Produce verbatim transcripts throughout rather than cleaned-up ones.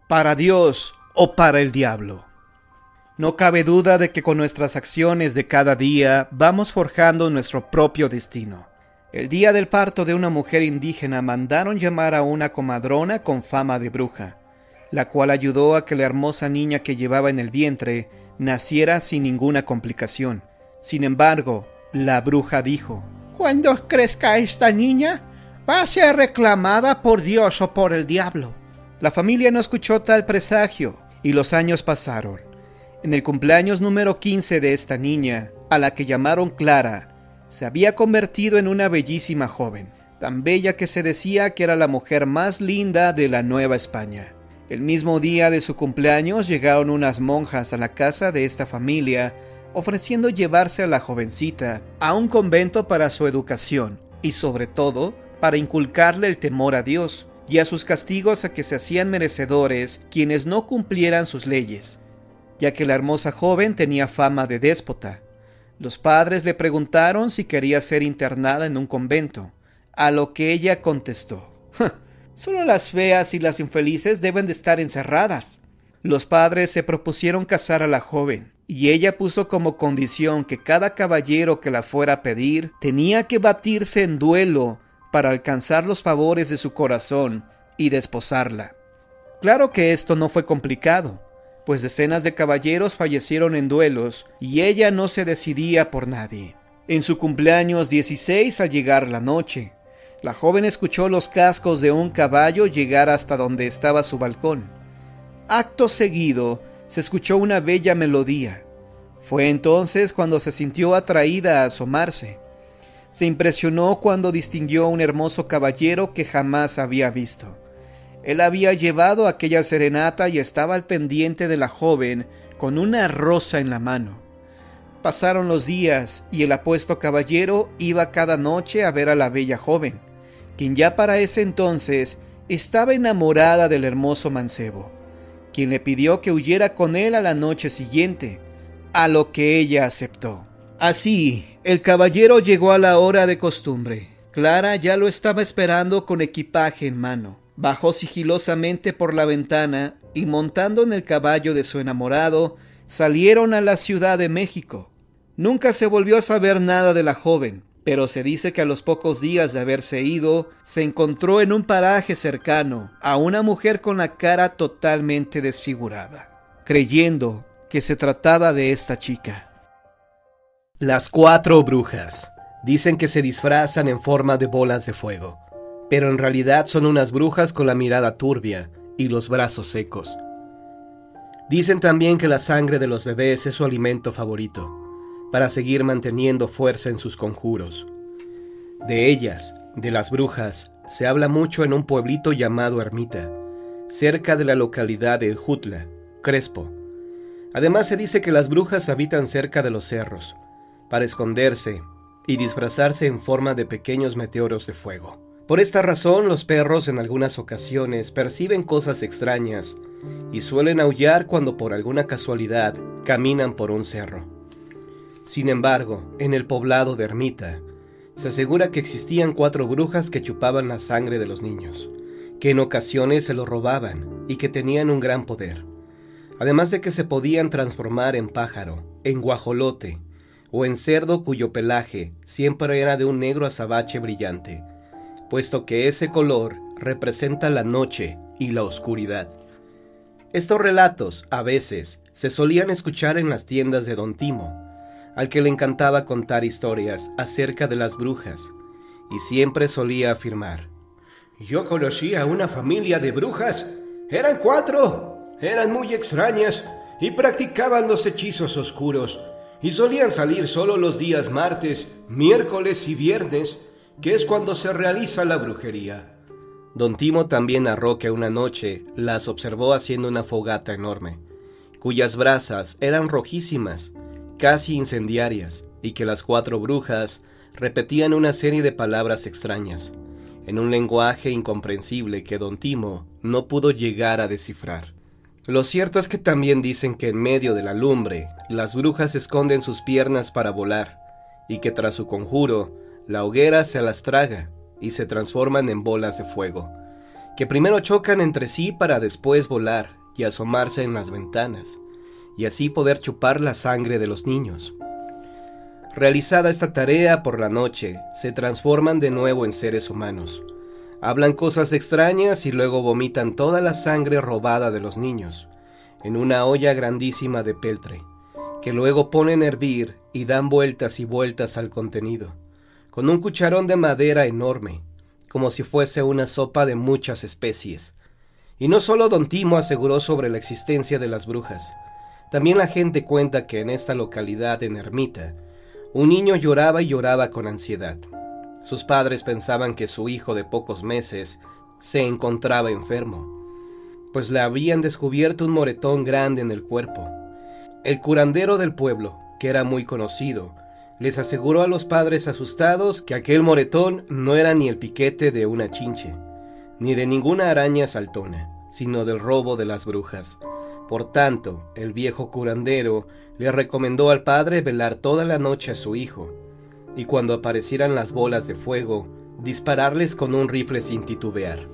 ¿Para Dios o para el diablo? No cabe duda de que con nuestras acciones de cada día vamos forjando nuestro propio destino. El día del parto de una mujer indígena mandaron llamar a una comadrona con fama de bruja, la cual ayudó a que la hermosa niña que llevaba en el vientre naciera sin ninguna complicación. Sin embargo, la bruja dijo: cuando crezca esta niña, va a ser reclamada por Dios o por el diablo. La familia no escuchó tal presagio y los años pasaron. En el cumpleaños número quince de esta niña, a la que llamaron Clara, se había convertido en una bellísima joven, tan bella que se decía que era la mujer más linda de la Nueva España. El mismo día de su cumpleaños llegaron unas monjas a la casa de esta familia, ofreciendo llevarse a la jovencita a un convento para su educación y sobre todo para inculcarle el temor a Dios y a sus castigos a que se hacían merecedores quienes no cumplieran sus leyes, ya que la hermosa joven tenía fama de déspota. Los padres le preguntaron si quería ser internada en un convento, a lo que ella contestó: «Solo las feas y las infelices deben de estar encerradas». Los padres se propusieron casar a la joven, y ella puso como condición que cada caballero que la fuera a pedir tenía que batirse en duelo para alcanzar los favores de su corazón y desposarla. Claro que esto no fue complicado, pues decenas de caballeros fallecieron en duelos y ella no se decidía por nadie. En su cumpleaños dieciséis, al llegar la noche, la joven escuchó los cascos de un caballo llegar hasta donde estaba su balcón. Acto seguido, se escuchó una bella melodía. Fue entonces cuando se sintió atraída a asomarse. Se impresionó cuando distinguió a un hermoso caballero que jamás había visto. Él había llevado aquella serenata y estaba al pendiente de la joven con una rosa en la mano. Pasaron los días y el apuesto caballero iba cada noche a ver a la bella joven, quien ya para ese entonces estaba enamorada del hermoso mancebo, quien le pidió que huyera con él a la noche siguiente, a lo que ella aceptó. Así, el caballero llegó a la hora de costumbre. Clara ya lo estaba esperando con equipaje en mano. Bajó sigilosamente por la ventana y, montando en el caballo de su enamorado, salieron a la Ciudad de México. Nunca se volvió a saber nada de la joven, pero se dice que a los pocos días de haberse ido, se encontró en un paraje cercano a una mujer con la cara totalmente desfigurada, creyendo que se trataba de esta chica. Las cuatro brujas. Dicen que se disfrazan en forma de bolas de fuego, pero en realidad son unas brujas con la mirada turbia y los brazos secos. Dicen también que la sangre de los bebés es su alimento favorito, para seguir manteniendo fuerza en sus conjuros. De ellas, de las brujas, se habla mucho en un pueblito llamado Ermita, cerca de la localidad de Jutla, Crespo. Además se dice que las brujas habitan cerca de los cerros, para esconderse y disfrazarse en forma de pequeños meteoros de fuego. Por esta razón, los perros en algunas ocasiones perciben cosas extrañas y suelen aullar cuando por alguna casualidad caminan por un cerro. Sin embargo, en el poblado de Ermita, se asegura que existían cuatro brujas que chupaban la sangre de los niños, que en ocasiones se lo robaban y que tenían un gran poder. Además de que se podían transformar en pájaro, en guajolote o en cerdo cuyo pelaje siempre era de un negro azabache brillante, puesto que ese color representa la noche y la oscuridad. Estos relatos, a veces, se solían escuchar en las tiendas de Don Timo, al que le encantaba contar historias acerca de las brujas, y siempre solía afirmar: «Yo conocí a una familia de brujas. Eran cuatro. Eran muy extrañas y practicaban los hechizos oscuros, y solían salir solo los días martes, miércoles y viernes, que es cuando se realiza la brujería». Don Timo también narró que una noche las observó haciendo una fogata enorme, cuyas brasas eran rojísimas, casi incendiarias, y que las cuatro brujas repetían una serie de palabras extrañas, en un lenguaje incomprensible que Don Timo no pudo llegar a descifrar. Lo cierto es que también dicen que en medio de la lumbre, las brujas esconden sus piernas para volar, y que tras su conjuro, la hoguera se las traga y se transforman en bolas de fuego, que primero chocan entre sí para después volar y asomarse en las ventanas, y así poder chupar la sangre de los niños. Realizada esta tarea por la noche, se transforman de nuevo en seres humanos. Hablan cosas extrañas y luego vomitan toda la sangre robada de los niños en una olla grandísima de peltre, que luego ponen a hervir y dan vueltas y vueltas al contenido, con un cucharón de madera enorme, como si fuese una sopa de muchas especies. Y no solo Don Timo aseguró sobre la existencia de las brujas, también la gente cuenta que en esta localidad en Ermita, un niño lloraba y lloraba con ansiedad. Sus padres pensaban que su hijo de pocos meses se encontraba enfermo, pues le habían descubierto un moretón grande en el cuerpo. El curandero del pueblo, que era muy conocido, les aseguró a los padres asustados que aquel moretón no era ni el piquete de una chinche, ni de ninguna araña saltona, sino del robo de las brujas. Por tanto, el viejo curandero le recomendó al padre velar toda la noche a su hijo, y cuando aparecieran las bolas de fuego, dispararles con un rifle sin titubear.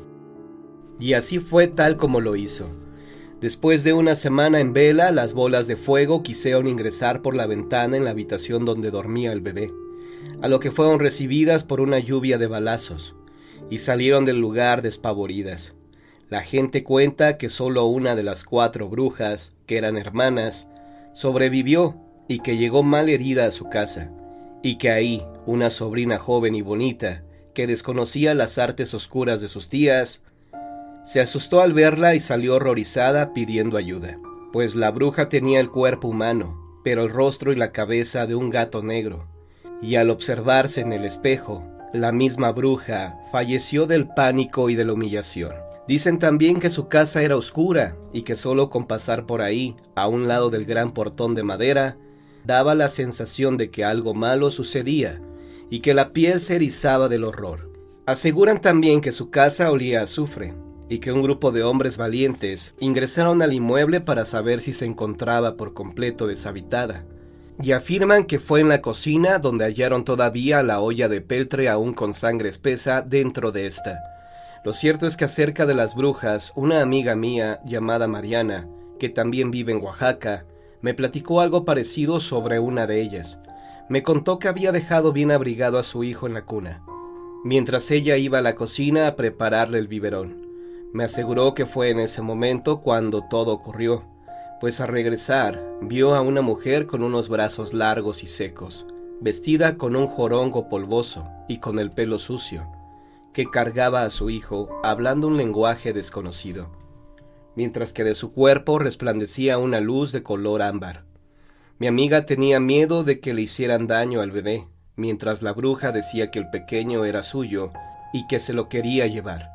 Y así fue tal como lo hizo. Después de una semana en vela, las bolas de fuego quisieron ingresar por la ventana en la habitación donde dormía el bebé, a lo que fueron recibidas por una lluvia de balazos, y salieron del lugar despavoridas. La gente cuenta que solo una de las cuatro brujas, que eran hermanas, sobrevivió y que llegó mal herida a su casa, y que ahí una sobrina joven y bonita, que desconocía las artes oscuras de sus tías, se asustó al verla y salió horrorizada pidiendo ayuda, pues la bruja tenía el cuerpo humano, pero el rostro y la cabeza de un gato negro, y al observarse en el espejo, la misma bruja falleció del pánico y de la humillación. Dicen también que su casa era oscura y que solo con pasar por ahí, a un lado del gran portón de madera, daba la sensación de que algo malo sucedía y que la piel se erizaba del horror. Aseguran también que su casa olía a azufre y que un grupo de hombres valientes ingresaron al inmueble para saber si se encontraba por completo deshabitada, y afirman que fue en la cocina donde hallaron todavía la olla de peltre aún con sangre espesa dentro de esta. Lo cierto es que acerca de las brujas, una amiga mía llamada Mariana, que también vive en Oaxaca, me platicó algo parecido sobre una de ellas. Me contó que había dejado bien abrigado a su hijo en la cuna, mientras ella iba a la cocina a prepararle el biberón. Me aseguró que fue en ese momento cuando todo ocurrió, pues al regresar vio a una mujer con unos brazos largos y secos, vestida con un jorongo polvoso y con el pelo sucio, que cargaba a su hijo hablando un lenguaje desconocido, mientras que de su cuerpo resplandecía una luz de color ámbar. Mi amiga tenía miedo de que le hicieran daño al bebé, mientras la bruja decía que el pequeño era suyo y que se lo quería llevar.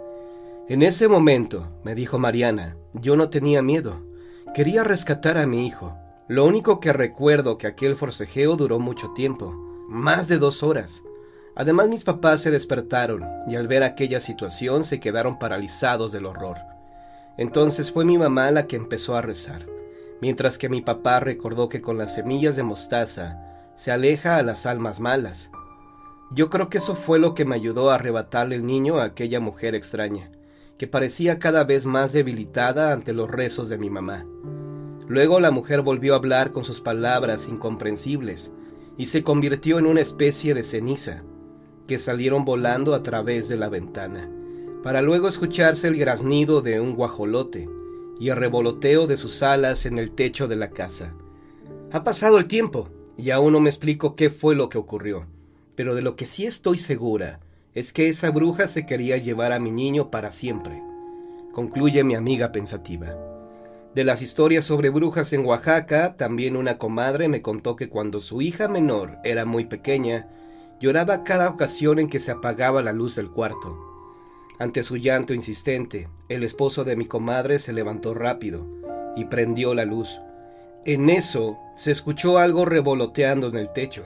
En ese momento, me dijo Mariana, yo no tenía miedo. Quería rescatar a mi hijo. Lo único que recuerdo que aquel forcejeo duró mucho tiempo, más de dos horas. Además, mis papás se despertaron y al ver aquella situación se quedaron paralizados del horror. Entonces fue mi mamá la que empezó a rezar, mientras que mi papá recordó que con las semillas de mostaza se aleja a las almas malas. Yo creo que eso fue lo que me ayudó a arrebatarle el niño a aquella mujer extraña, que parecía cada vez más debilitada ante los rezos de mi mamá. Luego la mujer volvió a hablar con sus palabras incomprensibles y se convirtió en una especie de ceniza, que salieron volando a través de la ventana, para luego escucharse el graznido de un guajolote y el revoloteo de sus alas en el techo de la casa. Ha pasado el tiempo y aún no me explico qué fue lo que ocurrió, pero de lo que sí estoy segura es que esa bruja se quería llevar a mi niño para siempre, concluye mi amiga pensativa. De las historias sobre brujas en Oaxaca, también una comadre me contó que cuando su hija menor era muy pequeña, lloraba cada ocasión en que se apagaba la luz del cuarto. Ante su llanto insistente, el esposo de mi comadre se levantó rápido y prendió la luz. En eso se escuchó algo revoloteando en el techo.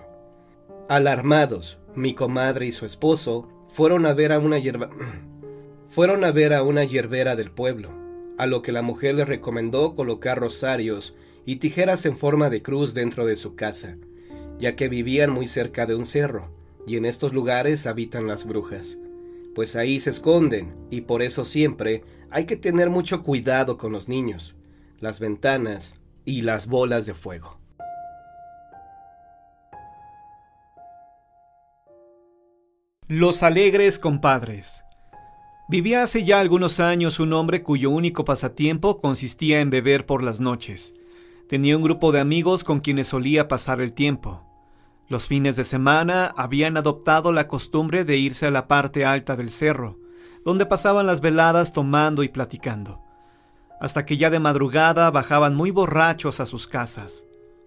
Alarmados, mi comadre y su esposo fueron a ver a una hierba... fueron a ver a una hierbera del pueblo, a lo que la mujer les recomendó colocar rosarios y tijeras en forma de cruz dentro de su casa, ya que vivían muy cerca de un cerro, y en estos lugares habitan las brujas. pues ahí se esconden, y por eso siempre hay que tener mucho cuidado con los niños, las ventanas y las bolas de fuego. Los alegres compadres. Vivía hace ya algunos años un hombre cuyo único pasatiempo consistía en beber por las noches. Tenía un grupo de amigos con quienes solía pasar el tiempo. Los fines de semana habían adoptado la costumbre de irse a la parte alta del cerro, donde pasaban las veladas tomando y platicando, hasta que ya de madrugada bajaban muy borrachos a sus casas.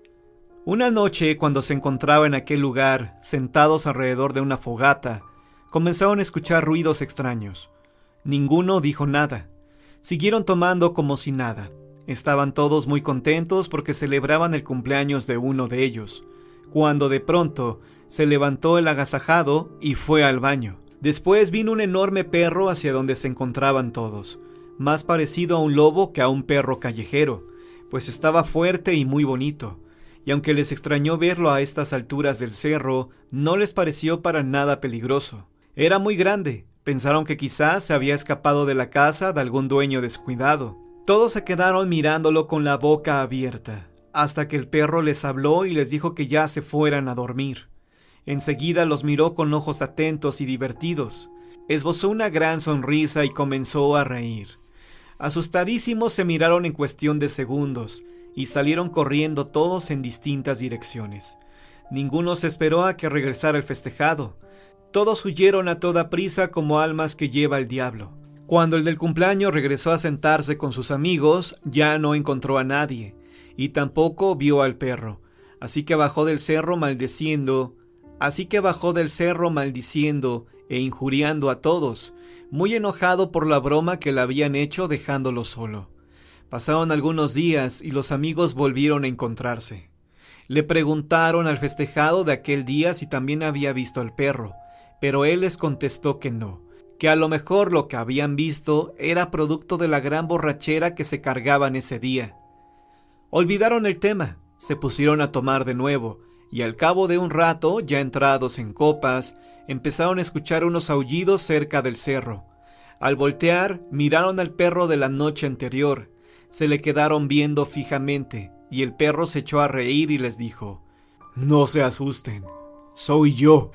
Una noche, cuando se encontraba en aquel lugar, sentados alrededor de una fogata, comenzaron a escuchar ruidos extraños. Ninguno dijo nada. Siguieron tomando como si nada. Estaban todos muy contentos porque celebraban el cumpleaños de uno de ellos, cuando de pronto se levantó el agasajado y fue al baño. Después vino un enorme perro hacia donde se encontraban todos, más parecido a un lobo que a un perro callejero, pues estaba fuerte y muy bonito, y aunque les extrañó verlo a estas alturas del cerro, no les pareció para nada peligroso. Era muy grande. Pensaron que quizás se había escapado de la casa de algún dueño descuidado. Todos se quedaron mirándolo con la boca abierta, hasta que el perro les habló y les dijo que ya se fueran a dormir. Enseguida los miró con ojos atentos y divertidos. Esbozó una gran sonrisa y comenzó a reír. Asustadísimos se miraron en cuestión de segundos y salieron corriendo todos en distintas direcciones. Ninguno se esperó a que regresara el festejado. Todos huyeron a toda prisa como almas que lleva el diablo. Cuando el del cumpleaños regresó a sentarse con sus amigos, ya no encontró a nadie, y tampoco vio al perro. Así que bajó del cerro maldiciendo, así que bajó del cerro maldiciendo e injuriando a todos, muy enojado por la broma que le habían hecho dejándolo solo. Pasaron algunos días y los amigos volvieron a encontrarse. Le preguntaron al festejado de aquel día si también había visto al perro, pero él les contestó que no, que a lo mejor lo que habían visto era producto de la gran borrachera que se cargaban ese día. Olvidaron el tema, se pusieron a tomar de nuevo, y al cabo de un rato, ya entrados en copas, empezaron a escuchar unos aullidos cerca del cerro. Al voltear, miraron al perro de la noche anterior, se le quedaron viendo fijamente, y el perro se echó a reír y les dijo: «No se asusten, soy yo».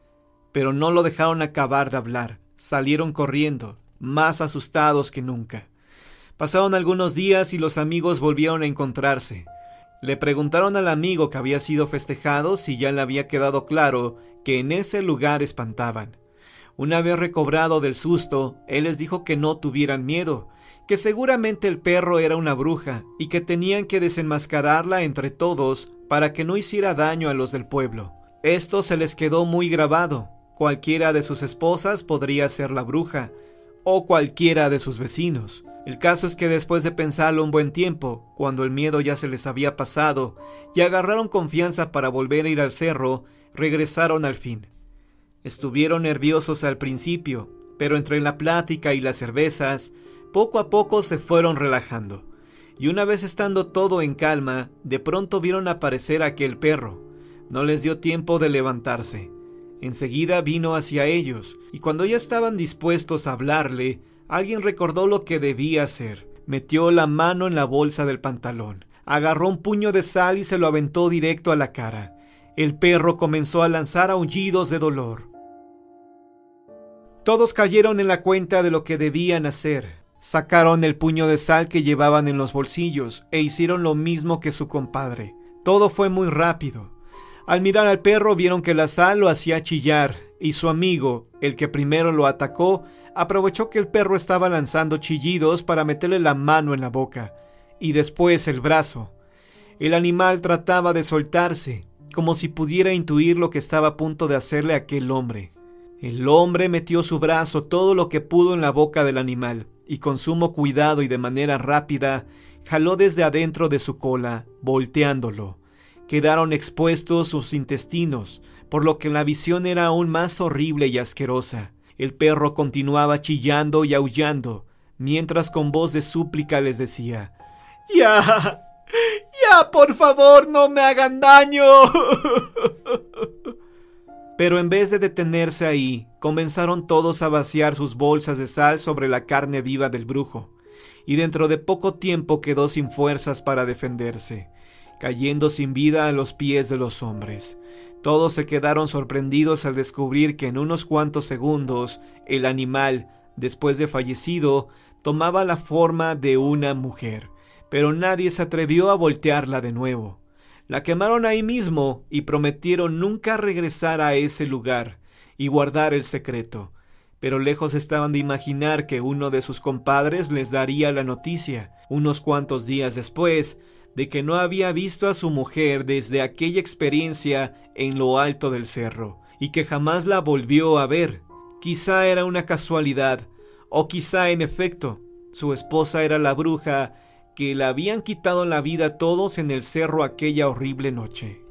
Pero no lo dejaron acabar de hablar, salieron corriendo, más asustados que nunca. Pasaron algunos días y los amigos volvieron a encontrarse. Le preguntaron al amigo que había sido festejado si ya le había quedado claro que en ese lugar espantaban. Una vez recobrado del susto, él les dijo que no tuvieran miedo, que seguramente el perro era una bruja y que tenían que desenmascararla entre todos para que no hiciera daño a los del pueblo. Esto se les quedó muy grabado. Cualquiera de sus esposas podría ser la bruja, o cualquiera de sus vecinos. El caso es que después de pensarlo un buen tiempo, cuando el miedo ya se les había pasado y agarraron confianza para volver a ir al cerro, regresaron al fin. Estuvieron nerviosos al principio, pero entre la plática y las cervezas, poco a poco se fueron relajando. Y una vez estando todo en calma, de pronto vieron aparecer aquel perro. No les dio tiempo de levantarse. Enseguida vino hacia ellos, y cuando ya estaban dispuestos a hablarle, alguien recordó lo que debía hacer. Metió la mano en la bolsa del pantalón, agarró un puño de sal y se lo aventó directo a la cara. El perro comenzó a lanzar aullidos de dolor. Todos cayeron en la cuenta de lo que debían hacer. Sacaron el puño de sal que llevaban en los bolsillos e hicieron lo mismo que su compadre. Todo fue muy rápido. Al mirar al perro vieron que la sal lo hacía chillar, y su amigo, el que primero lo atacó, aprovechó que el perro estaba lanzando chillidos para meterle la mano en la boca, y después el brazo. El animal trataba de soltarse, como si pudiera intuir lo que estaba a punto de hacerle aquel hombre. El hombre metió su brazo todo lo que pudo en la boca del animal, y con sumo cuidado y de manera rápida, jaló desde adentro de su cola, volteándolo. Quedaron expuestos sus intestinos, por lo que la visión era aún más horrible y asquerosa. El perro continuaba chillando y aullando, mientras con voz de súplica les decía: «¡Ya! ¡Ya, por favor, no me hagan daño!» Pero en vez de detenerse ahí, comenzaron todos a vaciar sus bolsas de sal sobre la carne viva del brujo, y dentro de poco tiempo quedó sin fuerzas para defenderse, cayendo sin vida a los pies de los hombres. Todos se quedaron sorprendidos al descubrir que en unos cuantos segundos el animal, después de fallecido, tomaba la forma de una mujer, pero nadie se atrevió a voltearla de nuevo. La quemaron ahí mismo y prometieron nunca regresar a ese lugar y guardar el secreto, pero lejos estaban de imaginar que uno de sus compadres les daría la noticia, unos cuantos días después, de que no había visto a su mujer desde aquella experiencia en lo alto del cerro, y que jamás la volvió a ver. Quizá era una casualidad, o quizá en efecto, su esposa era la bruja que le habían quitado la vida a todos en el cerro aquella horrible noche.